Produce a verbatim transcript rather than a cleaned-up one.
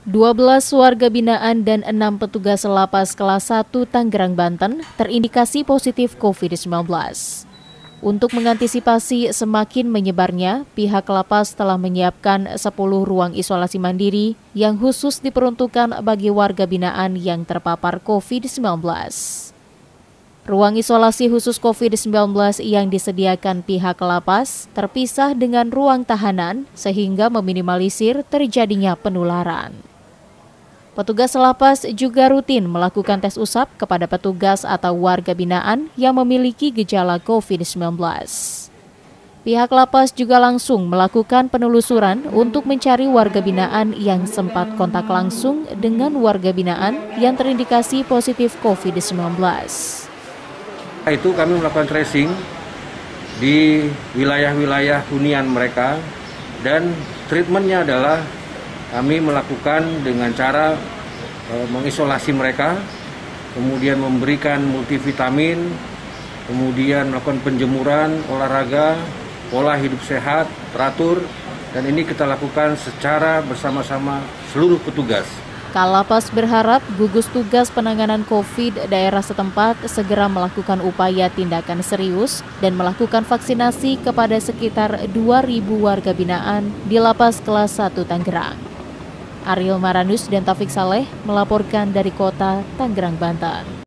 dua belas warga binaan dan enam petugas lapas kelas satu Tangerang, Banten terindikasi positif covid sembilan belas. Untuk mengantisipasi semakin menyebarnya, pihak lapas telah menyiapkan sepuluh ruang isolasi mandiri yang khusus diperuntukkan bagi warga binaan yang terpapar covid sembilan belas. Ruang isolasi khusus covid sembilan belas yang disediakan pihak lapas terpisah dengan ruang tahanan sehingga meminimalisir terjadinya penularan. Petugas lapas juga rutin melakukan tes usap kepada petugas atau warga binaan yang memiliki gejala covid sembilan belas. Pihak lapas juga langsung melakukan penelusuran untuk mencari warga binaan yang sempat kontak langsung dengan warga binaan yang terindikasi positif covid sembilan belas. Itu kami melakukan tracing di wilayah-wilayah hunian mereka, dan treatmentnya adalah kami melakukan dengan cara e, mengisolasi mereka, kemudian memberikan multivitamin, kemudian melakukan penjemuran, olahraga, pola hidup sehat, teratur, dan ini kita lakukan secara bersama-sama seluruh petugas. Kalapas berharap gugus tugas penanganan COVID daerah setempat segera melakukan upaya tindakan serius dan melakukan vaksinasi kepada sekitar dua ribu warga binaan di lapas kelas satu Tangerang. Ariel Maranus dan Taufik Saleh melaporkan dari kota Tangerang, Banten.